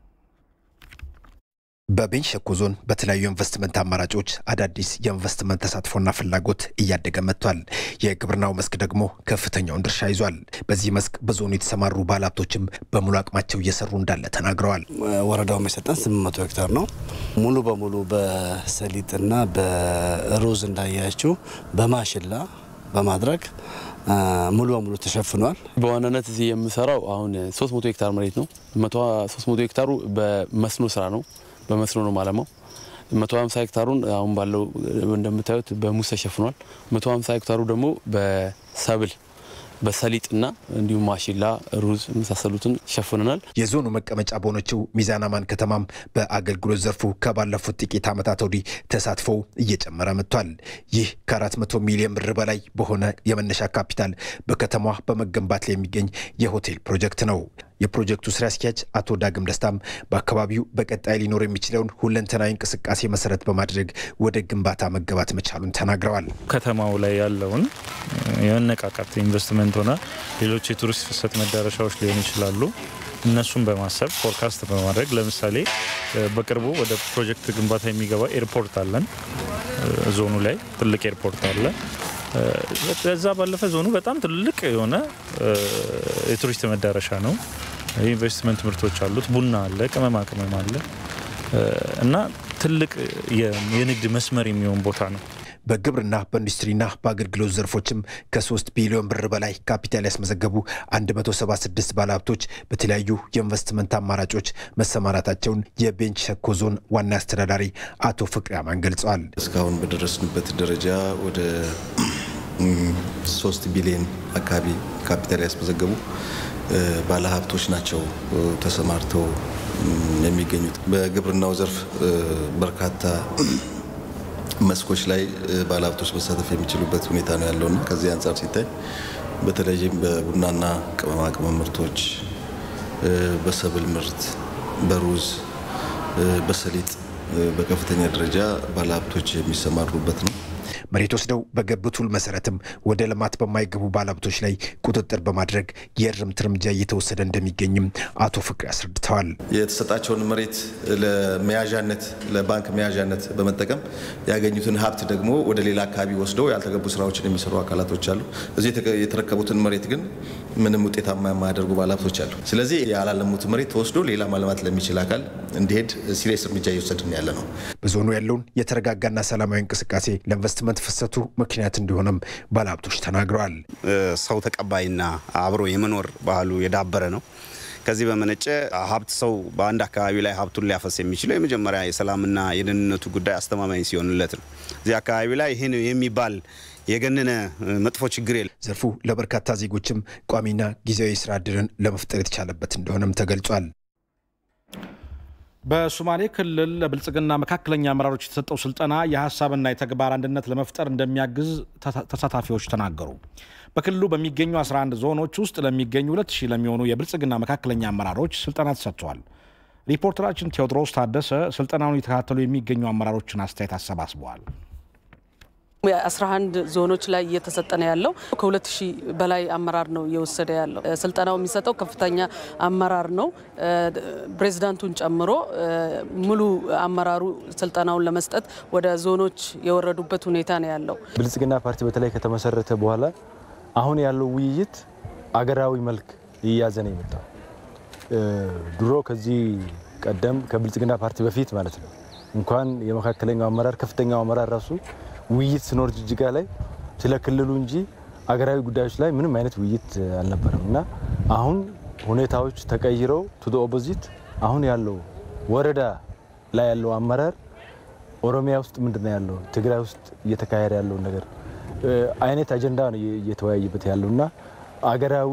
በቤንች ሸኮ ዞን በተለያዩ ኢንቨስትመንት አማራጮች አዳዲስ የኢንቨስትመንት ተሳትፎና ፍላጎት እያደገ መጥቷል። የግብርናው መስክ ደግሞ ከፍተኛውን ድርሻ ይዟል። በዚህ መስክ በዞኑ የተሰማሩ ባለሀብቶችም በሙሉ አቅማቸው እየሰሩ እንዳለ ተናግረዋል። ወረዳው የሰጠን 800 ሄክታር ነው። ሙሉ በሙሉ በሰሊጥና በሩዝ እንዳያችሁ በማሽላ በማድረግ ሙሉ በሙሉ ተሸፍኗል። በዋናነት እዚህ የምሰራው አሁን 300 ሄክታር መሬት ነው። 300 ሄክታሩ በመስኖ ስራ ነው። በመስኖ ነው ማለማው። 150 ሄክታሩን አሁን ባለው እንደምታዩት በሙስ ተሸፍኗል። 150 ሄክታሩ ደግሞ በሰብል በሰሊጥና እንዲሁም ማሽላ፣ ሩዝ መሳሰሉትን ሸፍነናል። የዞኑ መቀመጫ በሆነችው ሚዛን አማን ከተማም በአገልግሎት ዘርፉ ከባለፉት ጥቂት ዓመታት ወዲህ ተሳትፎ እየጨመረ መጥቷል። ይህ ከ400 ሚሊዮን ብር በላይ በሆነ የመነሻ ካፒታል በከተማዋ በመገንባት ላይ የሚገኝ የሆቴል ፕሮጀክት ነው። የፕሮጀክቱ ስራ አስኪያጅ አቶ ዳግም ደስታም በአካባቢው በቀጣይ ሊኖር የሚችለውን ሁለንተናዊ እንቅስቃሴ መሰረት በማድረግ ወደ ግንባታ መገባት መቻሉን ተናግረዋል። ከተማው ላይ ያለውን የመነቃቃት ኢንቨስትመንት ሆነ ሌሎች የቱሪስት ፍሰት መዳረሻዎች ሊሆኑ ይችላሉ። እነሱን በማሰብ ፎርካስት በማድረግ ለምሳሌ በቅርቡ ወደ ፕሮጀክት ግንባታ የሚገባ ኤርፖርት አለን። ዞኑ ላይ ትልቅ ኤርፖርት አለ። ከዛ ባለፈ ዞኑ በጣም ትልቅ የሆነ የቱሪስት መዳረሻ ነው። የኢንቨስትመንት ምርቶች አሉት። ቡና አለ፣ ቅመማ ቅመም አለ እና ትልቅ የንግድ መስመር የሚሆን ቦታ ነው። በግብርና በኢንዱስትሪና በአገልግሎት ዘርፎችም ከ3 ቢሊዮን ብር በላይ ካፒታል ያስመዘገቡ 176 ባለሀብቶች በተለያዩ የኢንቨስትመንት አማራጮች መሰማራታቸውን የቤንች ሸኮ ዞን ዋና አስተዳዳሪ አቶ ፍቅሪ አማን ገልጸዋል። እስካሁን በደረስንበት ደረጃ ወደ 3 ቢሊዮን አካባቢ ካፒታል ያስመዘገቡ ባለሀብቶች ናቸው ተሰማርተው የሚገኙት። በግብርናው ዘርፍ በርካታ መስኮች ላይ ባለሀብቶች መሳተፍ የሚችሉበት ሁኔታ ነው ያለውና ከዚህ አንጻር ሲታይ በተለይም በቡናና ቅመማ ቅመም ምርቶች፣ በሰብል ምርት፣ በሩዝ፣ በሰሊጥ በከፍተኛ ደረጃ ባለሀብቶች የሚሰማሩበት ነው። መሬት ወስደው በገቡት ውል መሰረትም ወደ ልማት በማይገቡ ባለሀብቶች ላይ ቁጥጥር በማድረግ የእርምት እርምጃ እየተወሰደ እንደሚገኝም አቶ ፍቅሬ አስረድተዋል። የተሰጣቸውን መሬት ለመያዣነት ለባንክ መያዣነት በመጠቀም ያገኙትን ሀብት ደግሞ ወደ ሌላ አካባቢ ወስደው ያልተገቡ ስራዎችን የሚሰሩ አካላቶች አሉ። እዚህ የተረከቡትን መሬት ግን ምንም ውጤታማ የማያደርጉ ባለሀብቶች አሉ። ስለዚህ ያላለሙት መሬት ተወስዶ ሌላ ማልማት ለሚችል አካል እንዲሄድ ሲሪየስ እርምጃ እየወሰድን ያለ ነው። በዞኑ ያለውን የተረጋጋና ሰላማዊ እንቅስቃሴ ለኢንቨስትመንት ፍሰቱ ምክንያት እንዲሆንም ባለሀብቶች ተናግረዋል። ሰው ተቀባይና አብሮ የመኖር ባህሉ የዳበረ ነው። ከዚህ በመነጨ ሀብት ሰው በአንድ አካባቢ ላይ ሀብቱን ሊያፈስ የሚችለው የመጀመሪያ የሰላምና የደህንነቱ ጉዳይ አስተማማኝ ሲሆንለት ነው። እዚህ አካባቢ ላይ ይሄን የሚባል የገነነ መጥፎ ችግር የለም። ዘርፉ ለበርካታ ዜጎችም ቋሚና ጊዜያዊ ስራ ዕድልን ለመፍጠር የተቻለበት እንደሆነም ተገልጿል። በሶማሌ ክልል ለብልጽግና መካከለኛ አመራሮች የተሰጠው ስልጠና የሐሳብና የተግባር አንድነት ለመፍጠር እንደሚያግዝ ተሳታፊዎች ተናገሩ። በክልሉ በሚገኙ 11 ዞኖች ውስጥ ለሚገኙ 2000 ለሚሆኑ የብልጽግና መካከለኛ አመራሮች ስልጠና ተሰጥቷል። ሪፖርተራችን ቴዎድሮስ ታደሰ ስልጠናውን የተከታተሉ የሚገኙ አመራሮችን አስተያየት አሰባስበዋል። 11 ዞኖች ላይ እየተሰጠነ ያለው ከ2000 በላይ አመራር ነው እየወሰደ ያለው። ስልጠናው የሚሰጠው ከፍተኛ አመራር ነው። ፕሬዝዳንቱን ጨምሮ ሙሉ አመራሩ ስልጠናውን ለመስጠት ወደ ዞኖች የወረዱበት ሁኔታ ነው ያለው። ብልጽግና ፓርቲ በተለይ ከተመሰረተ በኋላ አሁን ያለው ውይይት አገራዊ መልክ እያዘ ነው የመጣው። ድሮ ከዚህ ቀደም ከብልጽግና ፓርቲ በፊት ማለት ነው እንኳን የመካከለኛው አመራር ከፍተኛው አመራር ራሱ ውይይት ስኖር ጅጅጋ ላይ ስለ ክልሉ እንጂ አገራዊ ጉዳዮች ላይ ምንም አይነት ውይይት አልነበረምና አሁን ሁኔታዎች ተቀይረው ቱ ዘ ኦፖዚት አሁን ያለው ወረዳ ላይ ያለው አመራር ኦሮሚያ ውስጥ ምንድነው ያለው ትግራይ ውስጥ እየተካሄደ ያለው ነገር አይነት አጀንዳ ነው እየተወያየበት ያለውና አገራዊ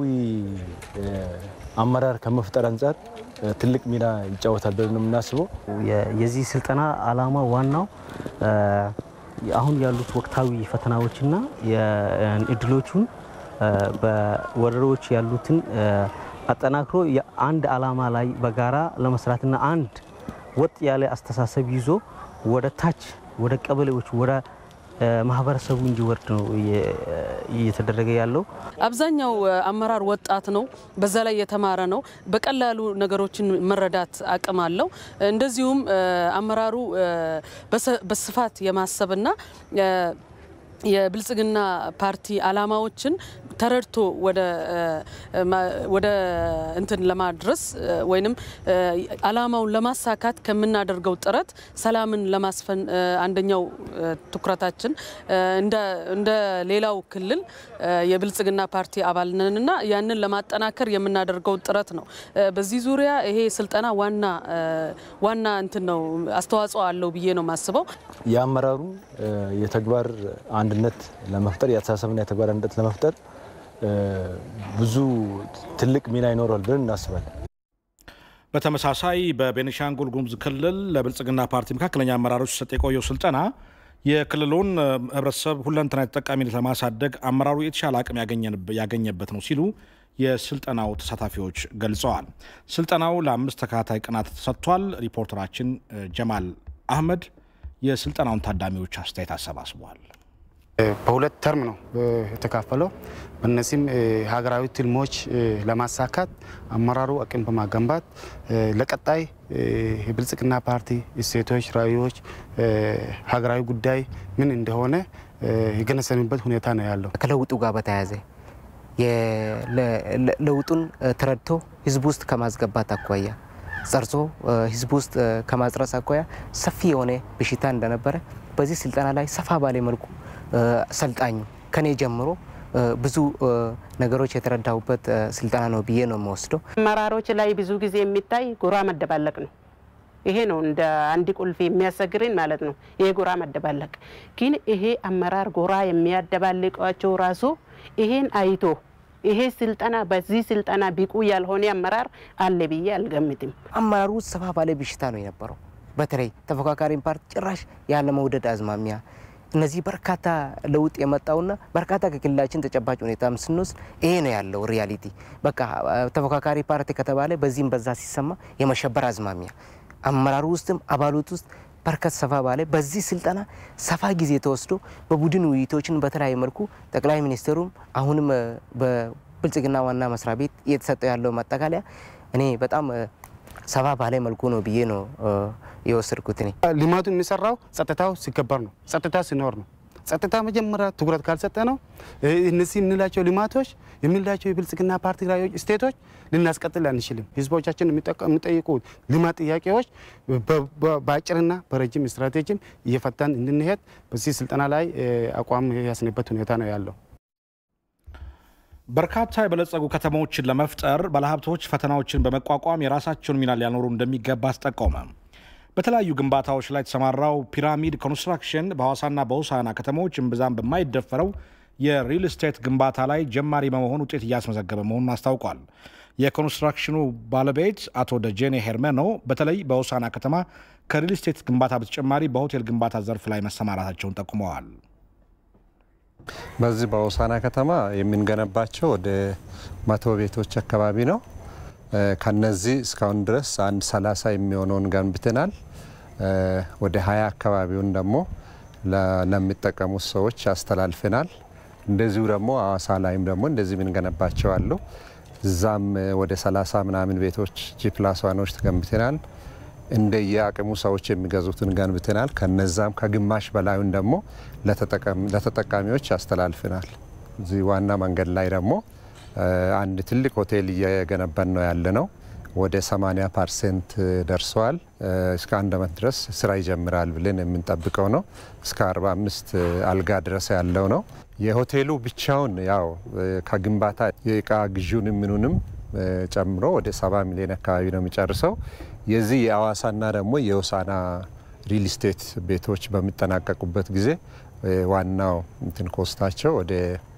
አመራር ከመፍጠር አንፃር ትልቅ ሚና ይጫወታል ብለን ነው የምናስበው። የዚህ ስልጠና ዓላማ ዋናው አሁን ያሉት ወቅታዊ ፈተናዎችና የእድሎቹን በወረዳዎች ያሉትን አጠናክሮ የአንድ ዓላማ ላይ በጋራ ለመስራትና አንድ ወጥ ያለ አስተሳሰብ ይዞ ወደ ታች ወደ ቀበሌዎች ወደ ማህበረሰቡ እንዲወርድ ነው እየተደረገ ያለው። አብዛኛው አመራር ወጣት ነው፣ በዛ ላይ የተማረ ነው፣ በቀላሉ ነገሮችን መረዳት አቅም አለው። እንደዚሁም አመራሩ በስፋት የማሰብና የብልጽግና ፓርቲ ዓላማዎችን ተረድቶ ወደ እንትን ለማድረስ ወይንም ዓላማውን ለማሳካት ከምናደርገው ጥረት ሰላምን ለማስፈን አንደኛው ትኩረታችን እንደ ሌላው ክልል የብልጽግና ፓርቲ አባል ነንና ያንን ለማጠናከር የምናደርገው ጥረት ነው። በዚህ ዙሪያ ይሄ ስልጠና ዋና እንትን ነው አስተዋጽኦ አለው ብዬ ነው ማስበው። የአመራሩ የተግባር አንድነት ለመፍጠር ያተሳሰብና የተግባር አንድነት ለመፍጠር ብዙ ትልቅ ሚና ይኖራል ብለን እናስባለን። በተመሳሳይ በቤኒሻንጉል ጉሙዝ ክልል ለብልጽግና ፓርቲ መካከለኛ አመራሮች ሰጥ የቆየው ስልጠና የክልሉን ህብረተሰብ ሁለንተናዊ ተጠቃሚነት ለማሳደግ አመራሩ የተሻለ አቅም ያገኘበት ነው ሲሉ የስልጠናው ተሳታፊዎች ገልጸዋል። ስልጠናው ለ5 ተከታታይ ቀናት ተሰጥቷል። ሪፖርተራችን ጀማል አህመድ የስልጠናውን ታዳሚዎች አስተያየት አሰባስቧል። በሁለት ተርም ነው የተካፈለው። በእነዚህም ሀገራዊ ትልሞች ለማሳካት አመራሩ አቅም በማገንባት ለቀጣይ የብልጽግና ፓርቲ እሴቶች፣ ራዕዮች፣ ሀገራዊ ጉዳይ ምን እንደሆነ የገነዘብንበት ሁኔታ ነው ያለው። ከለውጡ ጋር በተያያዘ ለውጡን ተረድቶ ህዝብ ውስጥ ከማስገባት አኳያ ጸርጾ ህዝብ ውስጥ ከማጽረስ አኳያ ሰፊ የሆነ በሽታ እንደነበረ በዚህ ስልጠና ላይ ሰፋ ባለ መልኩ ሰልጣኙ ከኔ ጀምሮ ብዙ ነገሮች የተረዳውበት ስልጠና ነው ብዬ ነው የምወስደው። አመራሮች ላይ ብዙ ጊዜ የሚታይ ጎራ መደባለቅ ነው። ይሄ ነው እንደ አንድ ቁልፍ የሚያሰግርን ማለት ነው። ይሄ ጎራ መደባለቅ ግን ይሄ አመራር ጎራ የሚያደባልቃቸው ራሱ ይሄን አይቶ ይሄ ስልጠና በዚህ ስልጠና ቢቁ ያልሆነ አመራር አለ ብዬ አልገምትም። አመራሩ ሰፋ ባለ ብሽታ ነው የነበረው። በተለይ ተፎካካሪ ፓርቲ ጭራሽ ያለ መውደድ አዝማሚያ እነዚህ በርካታ ለውጥ የመጣውና በርካታ ከክልላችን ተጨባጭ ሁኔታም ስንወስድ ይሄ ነው ያለው ሪያሊቲ። በቃ ተፎካካሪ ፓርቲ ከተባለ በዚህም በዛ ሲሰማ የመሸበር አዝማሚያ አመራሩ ውስጥም አባሉት ውስጥ በርከት ሰፋ ባለ በዚህ ስልጠና ሰፋ ጊዜ ተወስዶ በቡድን ውይይቶችን በተለያየ መልኩ ጠቅላይ ሚኒስትሩም አሁንም በብልጽግና ዋና መስሪያ ቤት እየተሰጠ ያለው ማጠቃለያ እኔ በጣም ሰፋ ባለ መልኩ ነው ብዬ ነው የወሰድኩት። እኔ ልማቱ የሚሰራው ጸጥታው ሲከበር ነው፣ ጸጥታ ሲኖር ነው። ጸጥታ መጀመሪያ ትኩረት ካልሰጠ ነው እነዚህ የምንላቸው ልማቶች የምንላቸው የብልጽግና ፓርቲ ላይ ስቴቶች ልናስቀጥል አንችልም። ህዝቦቻችን የሚጠይቁት ልማት ጥያቄዎች በአጭርና በረጅም ስትራቴጂም እየፈታን እንድንሄድ በዚህ ስልጠና ላይ አቋም ያስነበት ሁኔታ ነው ያለው። በርካታ የበለጸጉ ከተሞችን ለመፍጠር ባለሀብቶች ፈተናዎችን በመቋቋም የራሳቸውን ሚና ሊያኖሩ እንደሚገባ አስጠቆመ። በተለያዩ ግንባታዎች ላይ የተሰማራው ፒራሚድ ኮንስትራክሽን በሐዋሳና በሆሳዕና ከተሞች እምብዛም በማይደፈረው የሪል ስቴት ግንባታ ላይ ጀማሪ በመሆን ውጤት እያስመዘገበ መሆኑን አስታውቋል። የኮንስትራክሽኑ ባለቤት አቶ ደጀኔ ሄርሜኖ በተለይ በሆሳዕና ከተማ ከሪል ስቴት ግንባታ በተጨማሪ በሆቴል ግንባታ ዘርፍ ላይ መሰማራታቸውን ጠቁመዋል። በዚህ በሆሳዕና ከተማ የምንገነባቸው ወደ 100 ቤቶች አካባቢ ነው። ከነዚህ እስካሁን ድረስ አንድ 30 የሚሆነውን ገንብተናል። ወደ 20 አካባቢውን ደግሞ ለሚጠቀሙት ሰዎች አስተላልፈናል። እንደዚሁ ደግሞ ሐዋሳ ላይም ደግሞ እንደዚህ የምንገነባቸው አሉ። እዛም ወደ 30 ምናምን ቤቶች ጂ+1ዎች ተገንብተናል። እንደየአቅሙ ሰዎች የሚገዙትን ገንብተናል። ከነዛም ከግማሽ በላዩን ደግሞ ለተጠቃሚዎች አስተላልፈናል። እዚህ ዋና መንገድ ላይ ደግሞ አንድ ትልቅ ሆቴል እየገነባን ነው ያለነው። ወደ 80% ደርሷል። እስከ 1 ዓመት ድረስ ስራ ይጀምራል ብለን የምንጠብቀው ነው። እስከ 45 አልጋ ድረስ ያለው ነው። የሆቴሉ ብቻውን ያው ከግንባታ የእቃ ግዢውን ምኑንም ጨምሮ ወደ 70 ሚሊዮን አካባቢ ነው የሚጨርሰው። የዚህ የሐዋሳና ደግሞ የሆሳዕና ሪል ስቴት ቤቶች በሚጠናቀቁበት ጊዜ ዋናው እንትን ኮስታቸው ወደ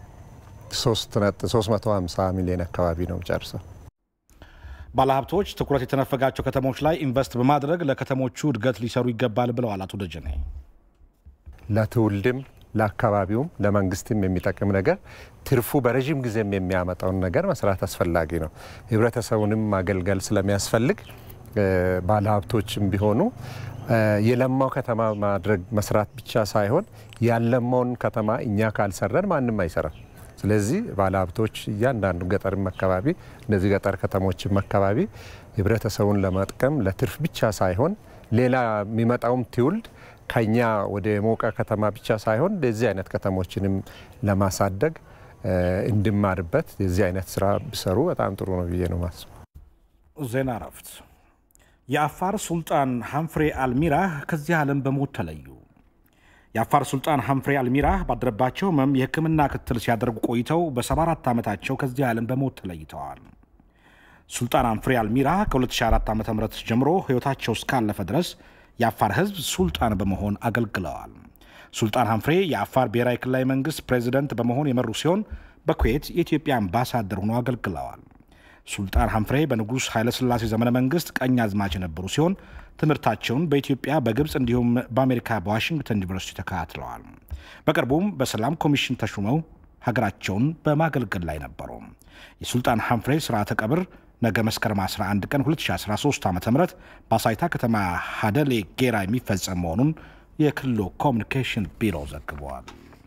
350 ሚሊዮን አካባቢ ነው ጨርሰው። ባለሀብቶች ትኩረት የተነፈጋቸው ከተሞች ላይ ኢንቨስት በማድረግ ለከተሞቹ እድገት ሊሰሩ ይገባል ብለዋል አቶ ደጀኔ። ለትውልድም ለአካባቢውም ለመንግስትም የሚጠቅም ነገር ትርፉ በረጅም ጊዜም የሚያመጣውን ነገር መስራት አስፈላጊ ነው። ህብረተሰቡንም ማገልገል ስለሚያስፈልግ ባለሀብቶችም ቢሆኑ የለማው ከተማ ማድረግ መስራት ብቻ ሳይሆን ያለማውን ከተማ እኛ ካልሰራን ማንም አይሰራም። ስለዚህ ባለሀብቶች እያንዳንዱ ገጠርም አካባቢ እነዚህ ገጠር ከተሞችም አካባቢ ህብረተሰቡን ለመጥቀም ለትርፍ ብቻ ሳይሆን ሌላ የሚመጣውም ትውልድ ከኛ ወደ ሞቀ ከተማ ብቻ ሳይሆን እንደዚህ አይነት ከተሞችንም ለማሳደግ እንድማርበት የዚህ አይነት ስራ ቢሰሩ በጣም ጥሩ ነው ብዬ ነው ማስበው። ዜና እረፍት። የአፋር ሱልጣን ሀምፍሬ አልሚራህ ከዚህ ዓለም በሞት ተለዩ። የአፋር ሱልጣን ሀምፍሬ አልሚራህ ባደረባቸው ህመም የህክምና ክትትል ሲያደርጉ ቆይተው በ74 ዓመታቸው ከዚህ ዓለም በሞት ተለይተዋል። ሱልጣን ሀምፍሬ አልሚራህ ከ2004 ዓ.ም ጀምሮ ህይወታቸው እስካለፈ ድረስ የአፋር ህዝብ ሱልጣን በመሆን አገልግለዋል። ሱልጣን ሀምፍሬ የአፋር ብሔራዊ ክልላዊ መንግስት ፕሬዝዳንት በመሆን የመሩ ሲሆን በኩዌት የኢትዮጵያ አምባሳደር ሆነው አገልግለዋል። ሱልጣን ሀምፍሬ በንጉስ ኃይለ ሥላሴ ዘመነ መንግስት ቀኝ አዝማች የነበሩ ሲሆን ትምህርታቸውን በኢትዮጵያ በግብጽ እንዲሁም በአሜሪካ በዋሽንግተን ዩኒቨርሲቲ ተከታትለዋል። በቅርቡም በሰላም ኮሚሽን ተሹመው ሀገራቸውን በማገልገል ላይ ነበሩ። የሱልጣን ሀምፍሬ ስርዓተ ቀብር ነገ መስከረም 11 ቀን 2013 ዓ.ም በአሳይታ ከተማ ሀደሌ ጌራ የሚፈጸም መሆኑን የክልሉ ኮሚኒኬሽን ቢሮ ዘግቧል።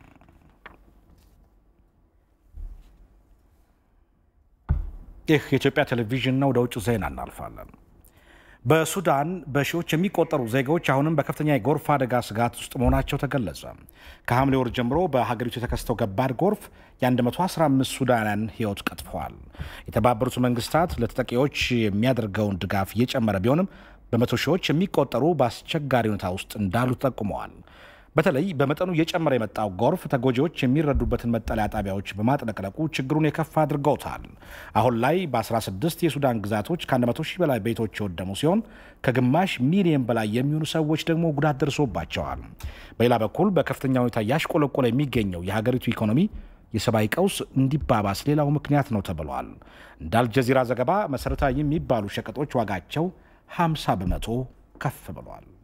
ይህ የኢትዮጵያ ቴሌቪዥን ነው። ወደ ውጭ ዜና እናልፋለን። በሱዳን በሺዎች የሚቆጠሩ ዜጎች አሁንም በከፍተኛ የጎርፍ አደጋ ስጋት ውስጥ መሆናቸው ተገለጸ። ከሐምሌ ወር ጀምሮ በሀገሪቱ የተከሰተው ከባድ ጎርፍ የ115 ሱዳናውያን ሕይወት ቀጥፈዋል። የተባበሩት መንግስታት ለተጠቂዎች የሚያደርገውን ድጋፍ እየጨመረ ቢሆንም በመቶ ሺዎች የሚቆጠሩ በአስቸጋሪ ሁኔታ ውስጥ እንዳሉ ጠቁመዋል። በተለይ በመጠኑ እየጨመረ የመጣው ጎርፍ ተጎጂዎች የሚረዱበትን መጠለያ ጣቢያዎች በማጥለቅለቁ ችግሩን የከፋ አድርገውታል። አሁን ላይ በ16 የሱዳን ግዛቶች ከ100 ሺህ በላይ ቤቶች የወደሙ ሲሆን ከግማሽ ሚሊዮን በላይ የሚሆኑ ሰዎች ደግሞ ጉዳት ደርሶባቸዋል። በሌላ በኩል በከፍተኛ ሁኔታ እያሽቆለቆለ የሚገኘው የሀገሪቱ ኢኮኖሚ የሰብአዊ ቀውስ እንዲባባስ ሌላው ምክንያት ነው ተብሏል። እንደ አልጀዚራ ዘገባ መሰረታዊ የሚባሉ ሸቀጦች ዋጋቸው 50 በመቶ ከፍ ብሏል።